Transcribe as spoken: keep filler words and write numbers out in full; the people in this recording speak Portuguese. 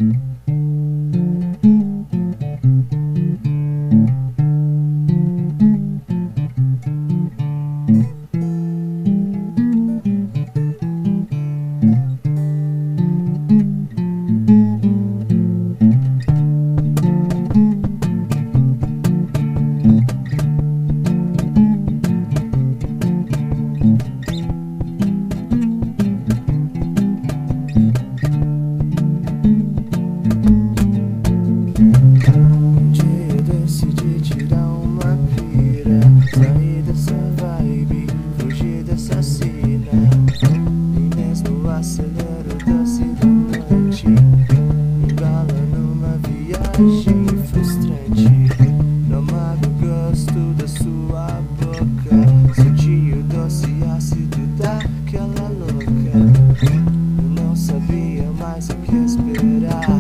Sair dessa vibe, fugir dessa cena, e mesmo acelero doce da noite, me embala numa viagem frustrante. Não amargo o gosto da sua boca, senti o doce ácido daquela louca. Eu não sabia mais o que esperar.